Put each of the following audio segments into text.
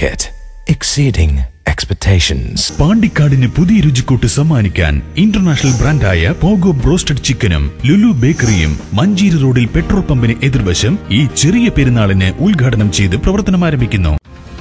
Market, exceeding expectations. പാണ്ടിക്കാടിന് പുതിയ രുചിക്കൂട്ട് സമ്മാനിക്കാൻ ഇന്റർനാഷണൽ ബ്രാൻഡായ പോഗോ ബ്രോസ്റ്റഡ് ചിക്കനും ലുലു ബേക്കറിയും മഞ്ചേരി റോഡിൽ പെട്രോൾ പമ്പിന് എതിർവശം ഈ ചെറിയ പെരുന്നാളിന് ഉദ്ഘാടനം ചെയ്ത് പ്രവർത്തനം ആരംഭിക്കുന്നു.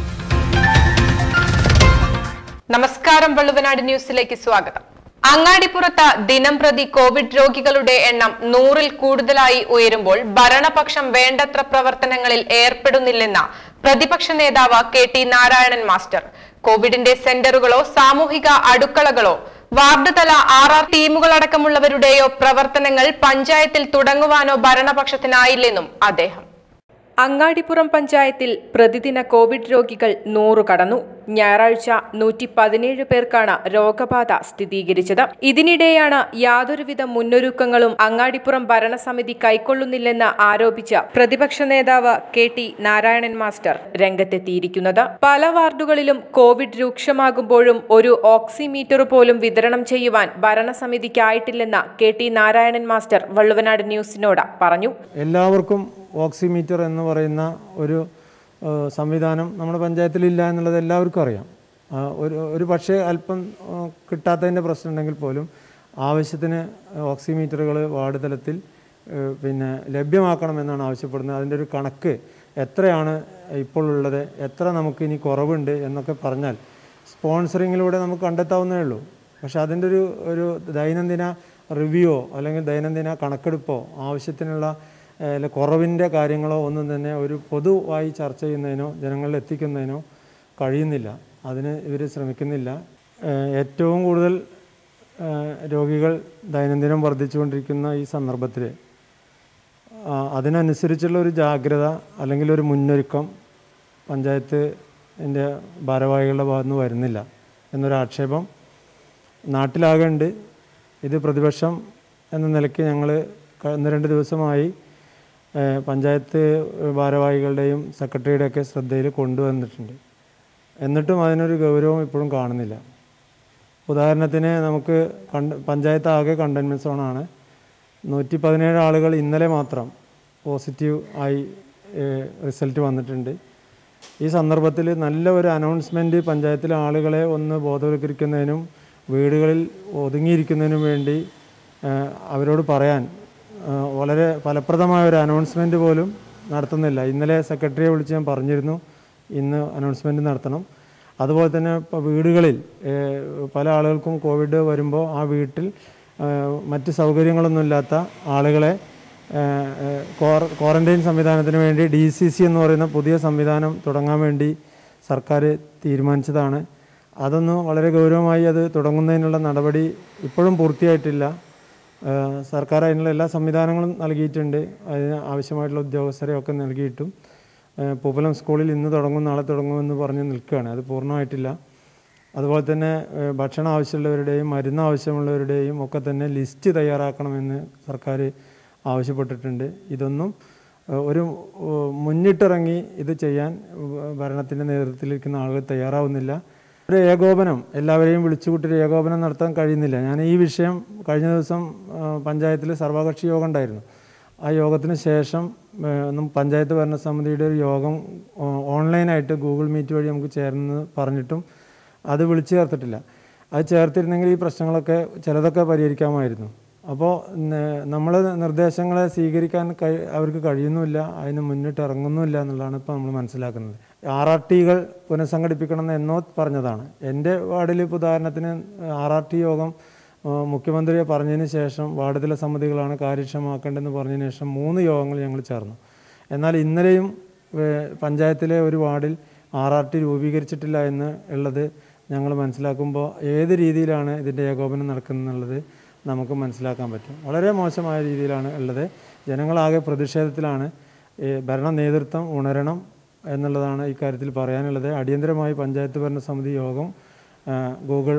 നമസ്കാരം, വള്ളുവനാട് ന്യൂസിലേക്ക് സ്വാഗതം. അങ്ങാടിപ്പുറത്ത് ദിനംപ്രതി കോവിഡ് രോഗികളുടെ എണ്ണം 100-ൽ കൂടുതലായി ഉയരുമ്പോൾ ഭരണപക്ഷം വേണ്ടത്ര പ്രവർത്തനങ്ങളിൽ ഏർപ്പെടുന്നില്ലെന്ന പ്രതിപക്ഷ നേതാവ് KT നാരായണൻ മാസ്റ്റർ. കോവിഡിന്റെ സെന്ററുകളോ സാമൂഹിക അടുക്കളകളോ വാർഡ് തല RR ടീമുകളടക്കമുള്ളവരുടെയോ പ്രവർത്തനങ്ങൾ പഞ്ചായത്തിൽ തുടങ്ങുവാനോ ഭരണപക്ഷത്തിനായില്ലെന്നും അദ്ദേഹം. അങ്ങാടിപ്പുറം പഞ്ചായത്തിൽ പ്രതിദിന കോവിഡ് രോഗികൾ 100 കടന്നു. ഞായറാഴ്ച 117 പേർക്കാണ് രോഗബാധ സ്ഥിരീകരിച്ചത്. ഇതിനിടെയാണ് യാതൊരുവിധ മുന്നൊരുക്കങ്ങളും അങ്ങാടിപ്പുറം ഭരണസമിതി കൈക്കൊള്ളുന്നില്ലെന്ന് ആരോപിച്ച് പ്രതിപക്ഷ നേതാവ് KT നാരായണൻ മാസ്റ്റർ രംഗത്തെത്തിയിരിക്കുന്നത്. പല വാർഡുകളിലും കോവിഡ് രൂക്ഷമാകുമ്പോഴും ഒരു ഓക്സിമീറ്റർ പോലും വിതരണം ചെയ്യുവാൻ ഭരണസമിതിക്കായിട്ടില്ലെന്ന് KT നാരായണൻ മാസ്റ്റർ വള്ളുവനാട് ന്യൂസിനോട് പറഞ്ഞു. എല്ലാവർക്കും ഓക്സിമീറ്റർ എന്ന് പറയുന്ന ഒരു സംവിധാനം നമ്മുടെ പഞ്ചായത്തിലില്ല എന്നുള്ളത് എല്ലാവർക്കും അറിയാം. ഒരു പക്ഷേ അല്പം കിട്ടാത്തതിൻ്റെ പ്രശ്നം ഉണ്ടെങ്കിൽ പോലും ആവശ്യത്തിന് ഓക്സിമീറ്ററുകൾ വാർഡ് തലത്തിൽ ലഭ്യമാക്കണമെന്നാണ് ആവശ്യപ്പെടുന്നത്. അതിൻ്റെ ഒരു കണക്ക് എത്രയാണ് ഇപ്പോൾ ഉള്ളത്, എത്ര നമുക്ക് ഇനി കുറവുണ്ട് എന്നൊക്കെ പറഞ്ഞാൽ സ്പോൺസറിങ്ങിലൂടെ നമുക്ക് കണ്ടെത്താവുന്നേ ഉള്ളൂ. പക്ഷെ അതിൻ്റെ ഒരു ദൈനംദിന റിവ്യൂവോ അല്ലെങ്കിൽ ദൈനംദിന കണക്കെടുപ്പോ ആവശ്യത്തിനുള്ള കുറവിൻ്റെ കാര്യങ്ങളോ ഒന്നും തന്നെ ഒരു പൊതുവായി ചർച്ച ചെയ്യുന്നതിനോ ജനങ്ങളിൽ എത്തിക്കുന്നതിനോ കഴിയുന്നില്ല. അതിന് ഇവർ ശ്രമിക്കുന്നില്ല. ഏറ്റവും കൂടുതൽ രോഗികൾ ദൈനംദിനം വർദ്ധിച്ചുകൊണ്ടിരിക്കുന്ന ഈ സന്ദർഭത്തിൽ അതിനനുസരിച്ചുള്ള ഒരു ജാഗ്രത അല്ലെങ്കിൽ ഒരു മുന്നൊരുക്കം പഞ്ചായത്തിൻ്റെ ഭാരവാഹികളുടെ ഭാഗത്തുനിന്ന് വരുന്നില്ല എന്നൊരു ആക്ഷേപം നാട്ടിലാകെ ഉണ്ട്. ഇത് പ്രതിപക്ഷം എന്ന നിലയ്ക്ക് ഞങ്ങൾ 1-2 ദിവസമായി പഞ്ചായത്ത് ഭാരവാഹികളുടെയും സെക്രട്ടറിയുടെയൊക്കെ ശ്രദ്ധയിൽ കൊണ്ടുവന്നിട്ടുണ്ട്. എന്നിട്ടും അതിനൊരു ഗൗരവം ഇപ്പോഴും കാണുന്നില്ല. ഉദാഹരണത്തിന് നമുക്ക് പഞ്ചായത്ത് ആകെ കണ്ടെയ്ൻമെൻറ് സോണാണ്. 117 ആളുകൾ ഇന്നലെ മാത്രം പോസിറ്റീവ് ആയി റിസൾട്ട് വന്നിട്ടുണ്ട്. ഈ സന്ദർഭത്തിൽ നല്ല ഒരു അനൗൺസ്മെൻറ്റ് പഞ്ചായത്തിലെ ആളുകളെ ഒന്ന് ബോധവൽക്കരിക്കുന്നതിനും വീടുകളിൽ ഒതുങ്ങിയിരിക്കുന്നതിനും വേണ്ടി അവരോട് പറയാൻ വളരെ ഫലപ്രദമായ ഒരു അനൗൺസ്മെൻറ്റ് പോലും നടത്തുന്നില്ല. ഇന്നലെ സെക്രട്ടറിയെ വിളിച്ച് ഞാൻ പറഞ്ഞിരുന്നു ഇന്ന് അനൗൺസ്മെൻറ്റ് നടത്തണം. അതുപോലെ തന്നെ ഇപ്പോൾ വീടുകളിൽ പല ആളുകൾക്കും കോവിഡ് വരുമ്പോൾ ആ വീട്ടിൽ മറ്റ് സൗകര്യങ്ങളൊന്നുമില്ലാത്ത ആളുകളെ ക്വാറൻറ്റൈൻ സംവിധാനത്തിന് വേണ്ടി DCC എന്ന് പറയുന്ന പുതിയ സംവിധാനം തുടങ്ങാൻ വേണ്ടി സർക്കാർ തീരുമാനിച്ചതാണ്. അതൊന്ന് വളരെ ഗൗരവമായി അത് തുടങ്ങുന്നതിനുള്ള നടപടി ഇപ്പോഴും പൂർത്തിയായിട്ടില്ല. സർക്കാർ അതിനുള്ള എല്ലാ സംവിധാനങ്ങളും നൽകിയിട്ടുണ്ട്. അതിന് ആവശ്യമായിട്ടുള്ള ഉദ്യോഗസ്ഥരെയൊക്കെ നൽകിയിട്ടും പൂപ്പലം സ്കൂളിൽ ഇന്ന് തുടങ്ങും നാളെ തുടങ്ങുമെന്ന് പറഞ്ഞ് നിൽക്കുകയാണ്. അത് പൂർണ്ണമായിട്ടില്ല. അതുപോലെ തന്നെ ഭക്ഷണം ആവശ്യമുള്ളവരുടെയും മരുന്ന് ആവശ്യമുള്ളവരുടെയും ഒക്കെ തന്നെ ലിസ്റ്റ് തയ്യാറാക്കണമെന്ന് സർക്കാർ ആവശ്യപ്പെട്ടിട്ടുണ്ട്. ഇതൊന്നും ഒരു മുന്നിട്ടിറങ്ങി ഇത് ചെയ്യാൻ ഭരണത്തിൻ്റെ നേതൃത്വത്തിലിരിക്കുന്ന ആളുകൾ തയ്യാറാവുന്നില്ല. ഒരു ഏകോപനം എല്ലാവരെയും വിളിച്ചുകൂട്ടി ഏകോപനം നടത്താൻ കഴിയുന്നില്ല. ഞാൻ ഈ വിഷയം കഴിഞ്ഞ ദിവസം പഞ്ചായത്തിൽ സർവകക്ഷി യോഗം ഉണ്ടായിരുന്നു. ആ യോഗത്തിന് ശേഷം പഞ്ചായത്ത് ഭരണസമിതിയുടെ ഒരു യോഗം ഓൺലൈനായിട്ട് ഗൂഗിൾ മീറ്റ് വഴി നമുക്ക് ചേർന്ന് പറഞ്ഞിട്ടും അത് വിളിച്ചു ചേർത്തിട്ടില്ല. അത് ചേർത്തിരുന്നെങ്കിൽ ഈ പ്രശ്നങ്ങളൊക്കെ ചിലതൊക്കെ പരിഹരിക്കാമായിരുന്നു. അപ്പോൾ നമ്മൾ നിർദ്ദേശങ്ങളെ സ്വീകരിക്കാൻ അവർക്ക് കഴിയുന്നുമില്ല, അതിന് മുന്നിട്ട് ഇറങ്ങുന്നുമില്ല എന്നുള്ളതാണ് ഇപ്പോൾ നമ്മൾ മനസ്സിലാക്കുന്നത്. RRTകൾ പുനഃസംഘടിപ്പിക്കണമെന്ന് എന്നോ പറഞ്ഞതാണ്. എൻ്റെ വാർഡിൽ ഇപ്പോൾ ഉദാഹരണത്തിന് RRT യോഗം മുഖ്യമന്ത്രിയെ പറഞ്ഞതിന് ശേഷം വാർഡ് തല സമിതികളാണ് കാര്യക്ഷമമാക്കേണ്ടതെന്ന് പറഞ്ഞതിന് ശേഷം 3 യോഗങ്ങൾ ഞങ്ങൾ ചേർന്നു. എന്നാൽ ഇന്നലെയും പഞ്ചായത്തിലെ ഒരു വാർഡിൽ RRT രൂപീകരിച്ചിട്ടില്ല എന്ന് ഉള്ളത് ഞങ്ങൾ മനസ്സിലാക്കുമ്പോൾ ഏത് രീതിയിലാണ് ഇതിൻ്റെ ഏകോപനം നടക്കുന്നതെന്നുള്ളത് നമുക്ക് മനസ്സിലാക്കാൻ പറ്റും. വളരെ മോശമായ രീതിയിലാണ് ഉള്ളത്. ജനങ്ങളാകെ പ്രതിഷേധത്തിലാണ്. ഭരണ നേതൃത്വം ഉണരണം എന്നുള്ളതാണ് ഇക്കാര്യത്തിൽ പറയാനുള്ളത്. അടിയന്തരമായി പഞ്ചായത്ത് ഭരണസമിതി യോഗം ഗൂഗിൾ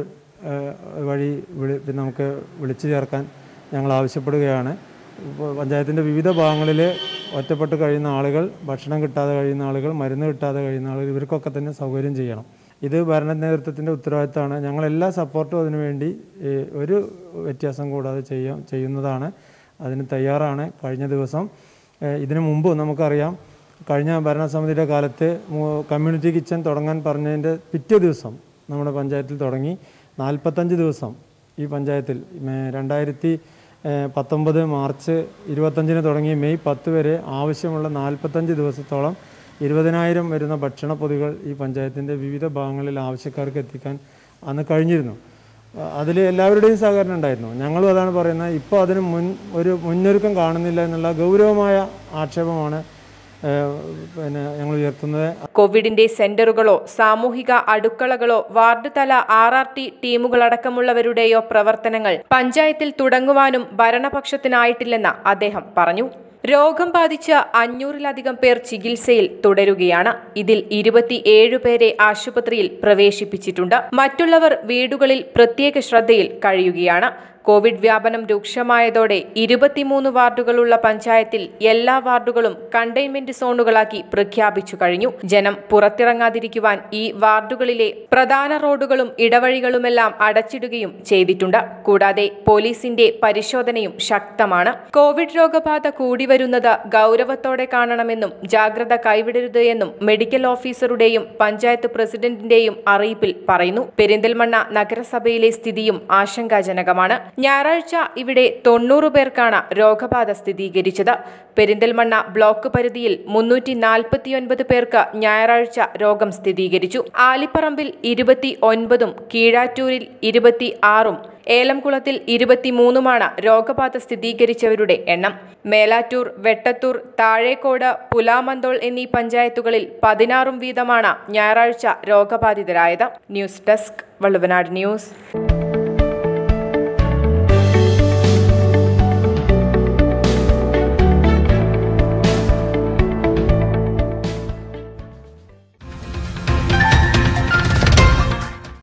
വഴി നമുക്ക് വിളിച്ചു ചേർക്കാൻ ഞങ്ങൾ ആവശ്യപ്പെടുകയാണ്. പഞ്ചായത്തിൻ്റെ വിവിധ ഭാഗങ്ങളിൽ ഒറ്റപ്പെട്ട് കഴിയുന്ന ആളുകൾ, ഭക്ഷണം കിട്ടാതെ കഴിയുന്ന ആളുകൾ, മരുന്ന് കിട്ടാതെ കഴിയുന്ന ആളുകൾ, ഇവർക്കൊക്കെ തന്നെ സൗകര്യം ചെയ്യണം. ഇത് ഭരണ നേതൃത്വത്തിൻ്റെ ഉത്തരവാദിത്തമാണ്. ഞങ്ങളെല്ലാ സപ്പോർട്ടും അതിനുവേണ്ടി ഒരു വ്യത്യാസം കൂടാതെ ചെയ്യുന്നതാണ്. അതിന് തയ്യാറാണ്. കഴിഞ്ഞ ദിവസം ഇതിനു മുമ്പ് നമുക്കറിയാം കഴിഞ്ഞ ഭരണസമിതിയുടെ കാലത്ത് കമ്മ്യൂണിറ്റി കിച്ചൺ തുടങ്ങാൻ പറഞ്ഞതിൻ്റെ പിറ്റേ ദിവസം നമ്മുടെ പഞ്ചായത്തിൽ തുടങ്ങി 45 ദിവസം ഈ പഞ്ചായത്തിൽ 2019 മാർച്ച് 25 തുടങ്ങി മെയ് 10 വരെ ആവശ്യമുള്ള 45 ദിവസത്തോളം 20,000 വരുന്ന ഭക്ഷണ പൊതികൾ ഈ പഞ്ചായത്തിൻ്റെ വിവിധ ഭാഗങ്ങളിൽ ആവശ്യക്കാർക്ക് എത്തിക്കാൻ അന്ന് കഴിഞ്ഞിരുന്നു. അതിൽ എല്ലാവരുടെയും സഹകരണം ഉണ്ടായിരുന്നു. ഞങ്ങളും അതാണ് പറയുന്നത്. ഇപ്പോൾ അതിന് ഒരു മുന്നൊരുക്കം കാണുന്നില്ല എന്നുള്ള ഗൗരവമായ ആക്ഷേപമാണ് ഞങ്ങൾ ഉയർത്തുന്നത്. കോവിഡിന്റെ സെന്ററുകളോ സാമൂഹിക അടുക്കളകളോ വാർഡ് തല RRT ടീമുകളടക്കമുള്ളവരുടെയോ പ്രവർത്തനങ്ങൾ പഞ്ചായത്തിൽ തുടങ്ങുവാനും ഭരണപക്ഷത്തിനായിട്ടില്ലെന്ന് അദ്ദേഹം പറഞ്ഞു. രോഗം ബാധിച്ച 500-ലധികം പേർ ചികിത്സയിൽ തുടരുകയാണ്. ഇതിൽ 27 പേരെ ആശുപത്രിയിൽ പ്രവേശിപ്പിച്ചിട്ടുണ്ട്. മറ്റുള്ളവർ വീടുകളിൽ പ്രത്യേക ശ്രദ്ധയിൽ കഴിയുകയാണ്. കോവിഡ് വ്യാപനം രൂക്ഷമായതോടെ 23 വാർഡുകളുള്ള പഞ്ചായത്തിൽ എല്ലാ വാർഡുകളും കണ്ടെയ്ൻമെന്റ് സോണുകളാക്കി പ്രഖ്യാപിച്ചു കഴിഞ്ഞു. ജനം പുറത്തിറങ്ങാതിരിക്കുവാൻ ഈ വാർഡുകളിലെ പ്രധാന റോഡുകളും ഇടവഴികളുമെല്ലാം അടച്ചിടുകയും ചെയ്തിട്ടുണ്ട്. കൂടാതെ പോലീസിന്റെ പരിശോധനയും ശക്തമാണ്. കോവിഡ് രോഗബാധ കൂടിവരുന്നത് ഗൗരവത്തോടെ കാണണമെന്നും ജാഗ്രത കൈവിടരുത് എന്നും മെഡിക്കൽ ഓഫീസറുടെയും പഞ്ചായത്ത് പ്രസിഡന്റിന്റെയും അറിയിപ്പിൽ പറയുന്നു. പെരിന്തൽമണ്ണ നഗരസഭയിലെ സ്ഥിതിയും ആശങ്കാജനകമാണ്. ഞായറാഴ്ച ഇവിടെ 90 പേർക്കാണ് രോഗബാധ സ്ഥിരീകരിച്ചത്. പെരിന്തൽമണ്ണ ബ്ലോക്ക് പരിധിയിൽ 349 പേർക്ക് ഞായറാഴ്ച രോഗം സ്ഥിരീകരിച്ചു. ആലിപ്പറമ്പിൽ 29, കീഴാറ്റൂരിൽ 26, ഏലംകുളത്തിൽ 23 രോഗബാധ സ്ഥിരീകരിച്ചവരുടെ എണ്ണം. മേലാറ്റൂർ, വെട്ടത്തൂർ, താഴേക്കോട്, പുലാമന്തോൾ എന്നീ പഞ്ചായത്തുകളിൽ 16 വീതമാണ് ഞായറാഴ്ച രോഗബാധിതരായത്. News desk, Valluvanad news.